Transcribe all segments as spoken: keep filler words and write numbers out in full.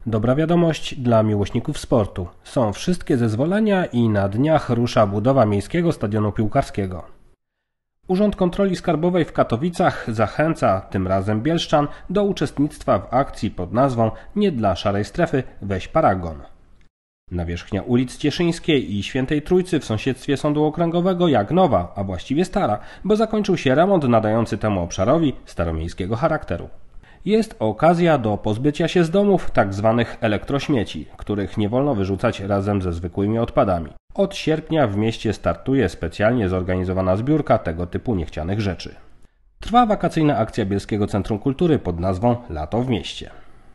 Dobra wiadomość dla miłośników sportu. Są wszystkie zezwolenia i na dniach rusza budowa miejskiego stadionu piłkarskiego. Urząd Kontroli Skarbowej w Katowicach zachęca, tym razem bielszczan, do uczestnictwa w akcji pod nazwą Nie dla szarej strefy, weź paragon. Nawierzchnia ulic Cieszyńskiej i Świętej Trójcy w sąsiedztwie Sądu Okręgowego jak nowa, a właściwie stara, bo zakończył się remont nadający temu obszarowi staromiejskiego charakteru. Jest okazja do pozbycia się z domów tzw. elektrośmieci, których nie wolno wyrzucać razem ze zwykłymi odpadami. Od sierpnia w mieście startuje specjalnie zorganizowana zbiórka tego typu niechcianych rzeczy. Trwa wakacyjna akcja Bielskiego Centrum Kultury pod nazwą Lato w mieście.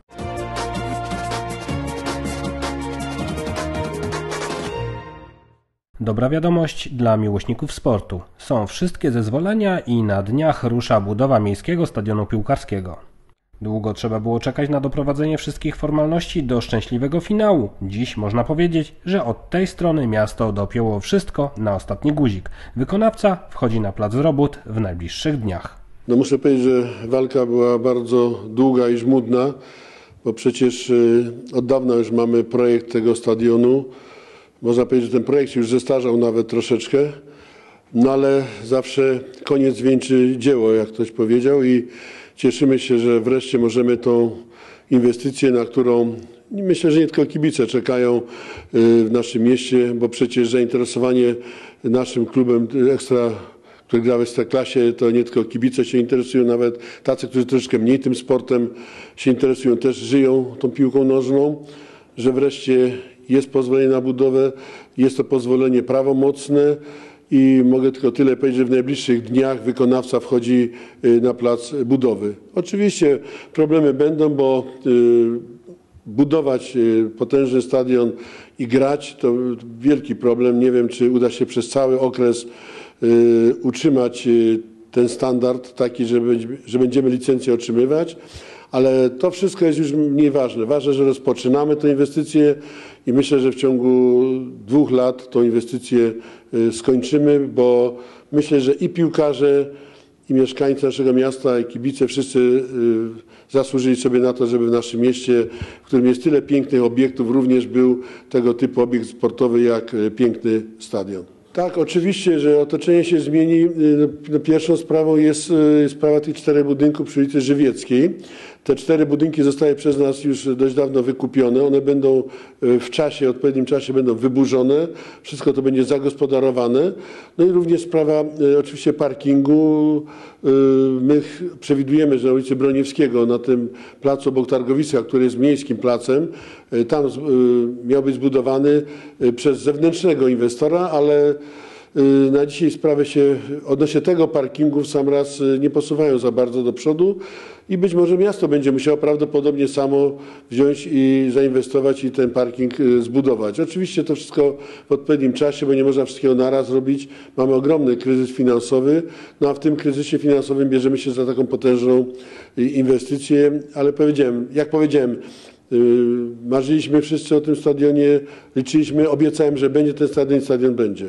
Dobra wiadomość dla miłośników sportu. Są wszystkie zezwolenia i na dniach rusza budowa miejskiego stadionu piłkarskiego. Długo trzeba było czekać na doprowadzenie wszystkich formalności do szczęśliwego finału. Dziś można powiedzieć, że od tej strony miasto dopięło wszystko na ostatni guzik. Wykonawca wchodzi na plac robót w najbliższych dniach. No muszę powiedzieć, że walka była bardzo długa i żmudna, bo przecież od dawna już mamy projekt tego stadionu. Można powiedzieć, że ten projekt się już zestarzał nawet troszeczkę, no ale zawsze koniec wieńczy dzieło, jak ktoś powiedział, i cieszymy się, że wreszcie możemy tą inwestycję, na którą myślę, że nie tylko kibice czekają w naszym mieście, bo przecież zainteresowanie naszym klubem ekstra, który gra w Ekstraklasie, to nie tylko kibice się interesują, nawet tacy, którzy troszeczkę mniej tym sportem się interesują, też żyją tą piłką nożną, że wreszcie jest pozwolenie na budowę, jest to pozwolenie prawomocne i mogę tylko tyle powiedzieć, że w najbliższych dniach wykonawca wchodzi na plac budowy. Oczywiście problemy będą, bo budować potężny stadion i grać to wielki problem. Nie wiem, czy uda się przez cały okres utrzymać ten standard taki, że, że będziemy licencję otrzymywać. Ale to wszystko jest już mniej ważne. Ważne, że rozpoczynamy tę inwestycję i myślę, że w ciągu dwóch lat tą inwestycję skończymy, bo myślę, że i piłkarze, i mieszkańcy naszego miasta, i kibice wszyscy zasłużyli sobie na to, żeby w naszym mieście, w którym jest tyle pięknych obiektów, również był tego typu obiekt sportowy jak piękny stadion. Tak, oczywiście, że otoczenie się zmieni. Pierwszą sprawą jest sprawa tych czterech budynków przy ulicy Żywieckiej. Te cztery budynki zostały przez nas już dość dawno wykupione. One będą w czasie, odpowiednim czasie będą wyburzone. Wszystko to będzie zagospodarowane. No i również sprawa oczywiście parkingu. My przewidujemy, że na ulicy Broniewskiego, na tym placu obok Targowiska, który jest miejskim placem, tam miał być zbudowany przez zewnętrznego inwestora, ale na dzisiaj sprawy się odnośnie tego parkingu w sam raz nie posuwają za bardzo do przodu i być może miasto będzie musiało prawdopodobnie samo wziąć i zainwestować i ten parking zbudować. Oczywiście to wszystko w odpowiednim czasie, bo nie można wszystkiego naraz robić. Mamy ogromny kryzys finansowy, no a w tym kryzysie finansowym bierzemy się za taką potężną inwestycję, ale powiedziałem, jak powiedziałem, marzyliśmy wszyscy o tym stadionie, liczyliśmy, obiecałem, że będzie ten stadion i stadion będzie.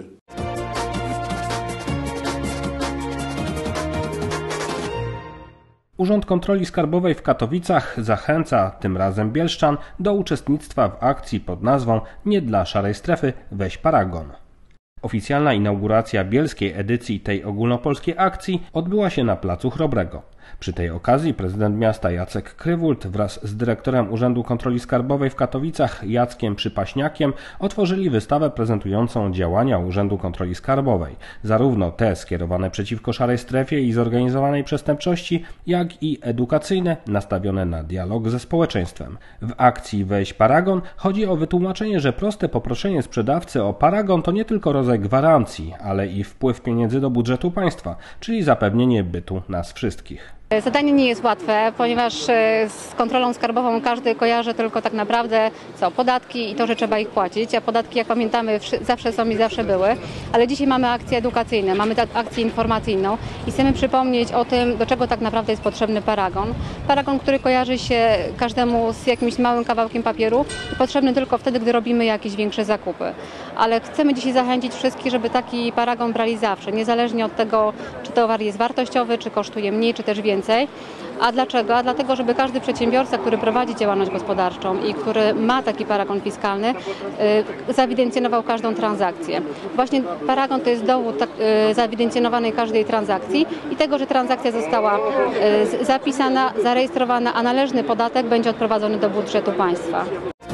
Urząd Kontroli Skarbowej w Katowicach zachęca, tym razem bielszczan, do uczestnictwa w akcji pod nazwą Nie dla szarej strefy, weź paragon. Oficjalna inauguracja bielskiej edycji tej ogólnopolskiej akcji odbyła się na Placu Chrobrego. Przy tej okazji prezydent miasta Jacek Krywult wraz z dyrektorem Urzędu Kontroli Skarbowej w Katowicach Jackiem Przypaśniakiem otworzyli wystawę prezentującą działania Urzędu Kontroli Skarbowej, zarówno te skierowane przeciwko szarej strefie i zorganizowanej przestępczości, jak i edukacyjne, nastawione na dialog ze społeczeństwem. W akcji Weź Paragon chodzi o wytłumaczenie, że proste poproszenie sprzedawcy o paragon to nie tylko rodzaj gwarancji, ale i wpływ pieniędzy do budżetu państwa, czyli zapewnienie bytu nas wszystkich. Zadanie nie jest łatwe, ponieważ z kontrolą skarbową każdy kojarzy tylko tak naprawdę co podatki i to, że trzeba ich płacić, a podatki, jak pamiętamy, zawsze są i zawsze były, ale dzisiaj mamy akcje edukacyjne, mamy akcję informacyjną i chcemy przypomnieć o tym, do czego tak naprawdę jest potrzebny paragon. Paragon, który kojarzy się każdemu z jakimś małym kawałkiem papieru i potrzebny tylko wtedy, gdy robimy jakieś większe zakupy. Ale chcemy dzisiaj zachęcić wszystkich, żeby taki paragon brali zawsze, niezależnie od tego, czy towar jest wartościowy, czy kosztuje mniej, czy też więcej. więcej. A dlaczego? A dlatego, żeby każdy przedsiębiorca, który prowadzi działalność gospodarczą i który ma taki paragon fiskalny, y, zaewidencjonował każdą transakcję. Właśnie paragon to jest dowód tak, y, zaewidencjonowanej każdej transakcji i tego, że transakcja została y, zapisana, zarejestrowana, a należny podatek będzie odprowadzony do budżetu państwa.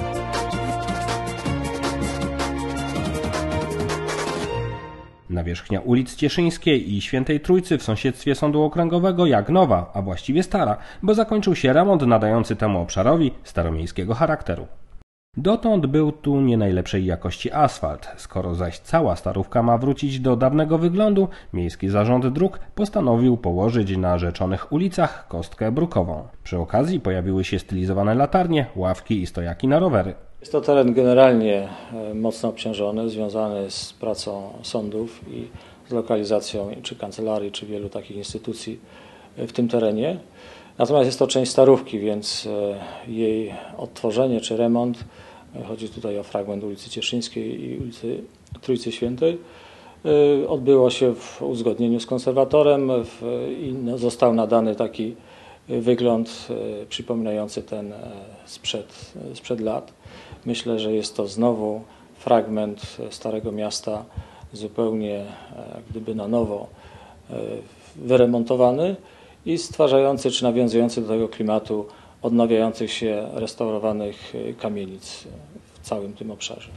Nawierzchnia ulic Cieszyńskiej i Świętej Trójcy w sąsiedztwie Sądu Okręgowego jak nowa, a właściwie stara, bo zakończył się remont nadający temu obszarowi staromiejskiego charakteru. Dotąd był tu nie najlepszej jakości asfalt. Skoro zaś cała Starówka ma wrócić do dawnego wyglądu, Miejski Zarząd Dróg postanowił położyć na rzeczonych ulicach kostkę brukową. Przy okazji pojawiły się stylizowane latarnie, ławki i stojaki na rowery. Jest to teren generalnie mocno obciążony, związany z pracą sądów i z lokalizacją czy kancelarii, czy wielu takich instytucji w tym terenie. Natomiast jest to część Starówki, więc jej odtworzenie czy remont, chodzi tutaj o fragment ulicy Cieszyńskiej i ulicy Trójcy Świętej, odbyło się w uzgodnieniu z konserwatorem i został nadany taki wygląd przypominający ten sprzed, sprzed lat. Myślę, że jest to znowu fragment Starego Miasta zupełnie gdyby na nowo wyremontowany i stwarzający czy nawiązujący do tego klimatu odnawiających się, restaurowanych kamienic w całym tym obszarze.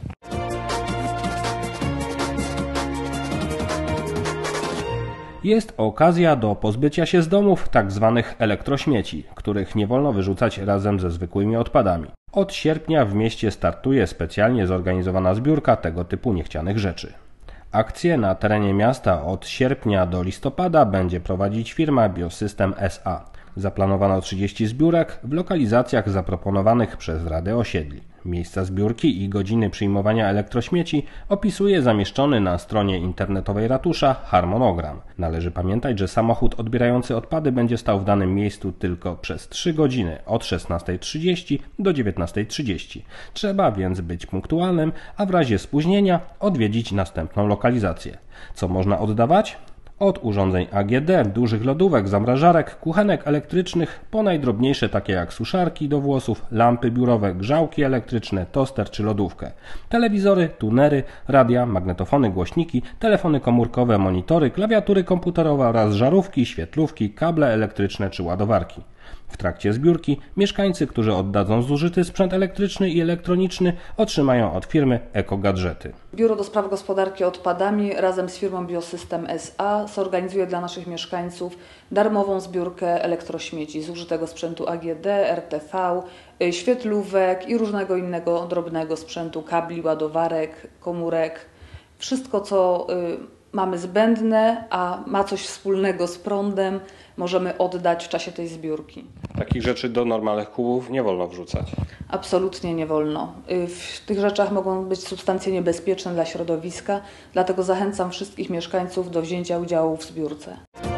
Jest okazja do pozbycia się z domów tzw. elektrośmieci, których nie wolno wyrzucać razem ze zwykłymi odpadami. Od sierpnia w mieście startuje specjalnie zorganizowana zbiórka tego typu niechcianych rzeczy. Akcję na terenie miasta od sierpnia do listopada będzie prowadzić firma Biosystem S A. Zaplanowano trzydzieści zbiórek w lokalizacjach zaproponowanych przez Radę Osiedli. Miejsca zbiórki i godziny przyjmowania elektrośmieci opisuje zamieszczony na stronie internetowej ratusza harmonogram. Należy pamiętać, że samochód odbierający odpady będzie stał w danym miejscu tylko przez trzy godziny od szesnastej trzydzieści do dziewiętnastej trzydzieści. Trzeba więc być punktualnym, a w razie spóźnienia odwiedzić następną lokalizację. Co można oddawać? Od urządzeń A G D, dużych lodówek, zamrażarek, kuchenek elektrycznych, po najdrobniejsze takie jak suszarki do włosów, lampy biurowe, grzałki elektryczne, toster czy lodówkę, telewizory, tunery, radia, magnetofony, głośniki, telefony komórkowe, monitory, klawiatury komputerowe oraz żarówki, świetlówki, kable elektryczne czy ładowarki. W trakcie zbiórki mieszkańcy, którzy oddadzą zużyty sprzęt elektryczny i elektroniczny, otrzymają od firmy ekogadżety. Biuro do Spraw Gospodarki Odpadami razem z firmą Biosystem S A zorganizuje dla naszych mieszkańców darmową zbiórkę elektrośmieci, zużytego sprzętu A G D, R T V, świetlówek i różnego innego drobnego sprzętu, kabli, ładowarek, komórek. Wszystko, co mamy zbędne, a ma coś wspólnego z prądem, możemy oddać w czasie tej zbiórki. Takich rzeczy do normalnych kubów nie wolno wrzucać. Absolutnie nie wolno. W tych rzeczach mogą być substancje niebezpieczne dla środowiska, dlatego zachęcam wszystkich mieszkańców do wzięcia udziału w zbiórce.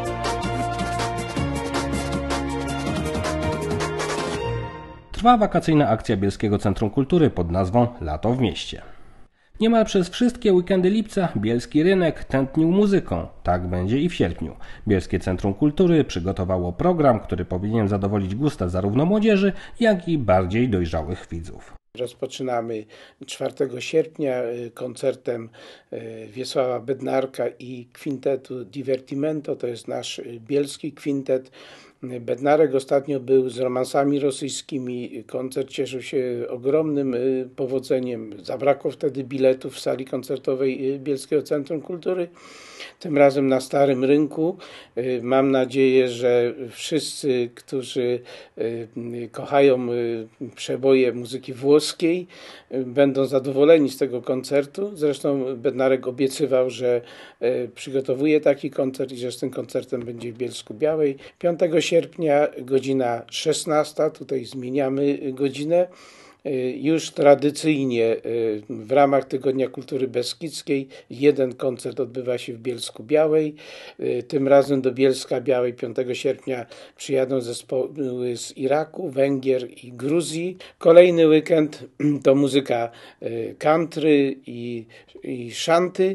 Trwa wakacyjna akcja Bielskiego Centrum Kultury pod nazwą Lato w mieście. Niemal przez wszystkie weekendy lipca bielski rynek tętnił muzyką. Tak będzie i w sierpniu. Bielskie Centrum Kultury przygotowało program, który powinien zadowolić gusta zarówno młodzieży, jak i bardziej dojrzałych widzów. Rozpoczynamy czwartego sierpnia koncertem Wiesława Bednarka i kwintetu Divertimento. To jest nasz bielski kwintet. Bednarek ostatnio był z romansami rosyjskimi. Koncert cieszył się ogromnym powodzeniem. Zabrakło wtedy biletów w sali koncertowej Bielskiego Centrum Kultury. Tym razem na Starym Rynku. Mam nadzieję, że wszyscy, którzy kochają przeboje muzyki włoskiej, będą zadowoleni z tego koncertu. Zresztą Bednarek obiecywał, że przygotowuje taki koncert i że z tym koncertem będzie w Bielsku Białej. piątego sierpnia, godzina szesnasta. Tutaj zmieniamy godzinę. Już tradycyjnie w ramach Tygodnia Kultury Beskidzkiej jeden koncert odbywa się w Bielsku Białej. Tym razem do Bielska Białej piątego sierpnia przyjadą zespoły z Iraku, Węgier i Gruzji. Kolejny weekend to muzyka country i, i szanty.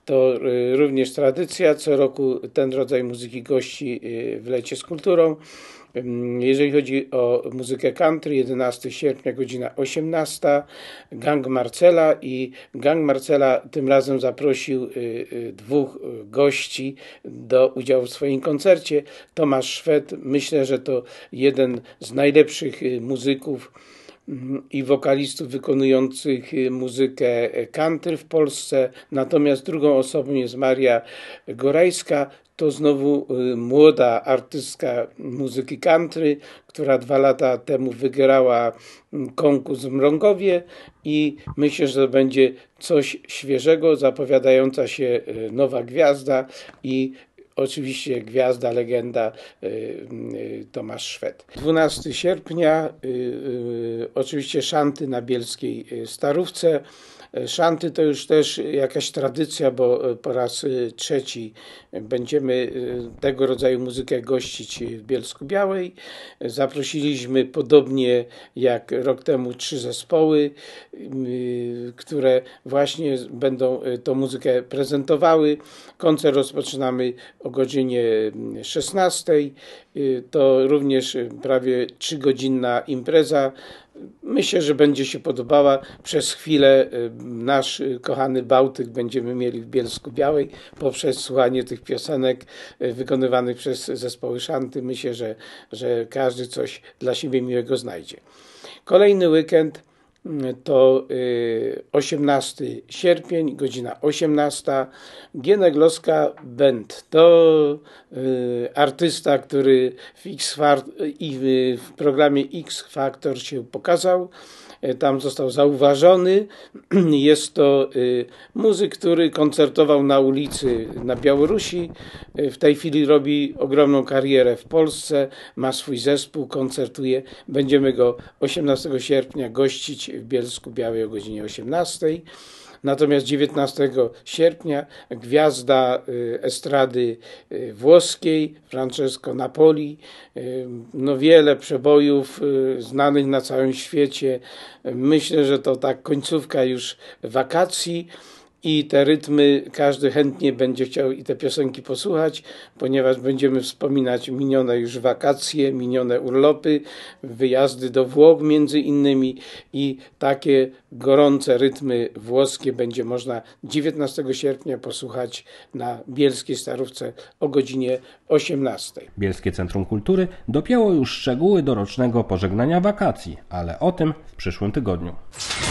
to również tradycja. Co roku ten rodzaj muzyki gości w Lecie z Kulturą. Jeżeli chodzi o muzykę country, jedenastego sierpnia, godzina osiemnasta, Gang Marcela i Gang Marcela tym razem zaprosił dwóch gości do udziału w swoim koncercie. Tomasz Szwed, myślę, że to jeden z najlepszych muzyków i wokalistów wykonujących muzykę country w Polsce. Natomiast drugą osobą jest Maria Gorajska. To znowu młoda artystka muzyki country, która dwa lata temu wygrała konkurs w Mrągowie i myślę, że to będzie coś świeżego, zapowiadająca się nowa gwiazda i oczywiście gwiazda, legenda Tomasz Szwed. dwunastego sierpnia oczywiście szanty na Bielskiej Starówce. Szanty to już też jakaś tradycja, bo po raz trzeci będziemy tego rodzaju muzykę gościć w Bielsku-Białej. Zaprosiliśmy podobnie jak rok temu trzy zespoły, które właśnie będą tą muzykę prezentowały. Koncert rozpoczynamy o godzinie szesnastej. To również prawie trzygodzinna impreza. Myślę, że będzie się podobała. Przez chwilę nasz kochany Bałtyk będziemy mieli w Bielsku-Białej poprzez słuchanie tych piosenek wykonywanych przez zespoły szanty. Myślę, że, że każdy coś dla siebie miłego znajdzie. Kolejny weekend to osiemnastego sierpnia, godzina osiemnasta. Gienegloska Band. To artysta, który w, X w programie X Factor się pokazał. Tam został zauważony. Jest to muzyk, który koncertował na ulicy na Białorusi. W tej chwili robi ogromną karierę w Polsce. Ma swój zespół, koncertuje. Będziemy go osiemnastego sierpnia gościć w Bielsku-Białej o godzinie osiemnastej. Natomiast dziewiętnastego sierpnia gwiazda estrady włoskiej Francesco Napoli. No wiele przebojów znanych na całym świecie. Myślę, że to tak końcówka już wakacji. I te rytmy każdy chętnie będzie chciał i te piosenki posłuchać, ponieważ będziemy wspominać minione już wakacje, minione urlopy, wyjazdy do Włoch między innymi i takie gorące rytmy włoskie będzie można dziewiętnastego sierpnia posłuchać na Bielskiej Starówce o godzinie osiemnastej. Bielskie Centrum Kultury dopięło już szczegóły dorocznego pożegnania wakacji, ale o tym w przyszłym tygodniu.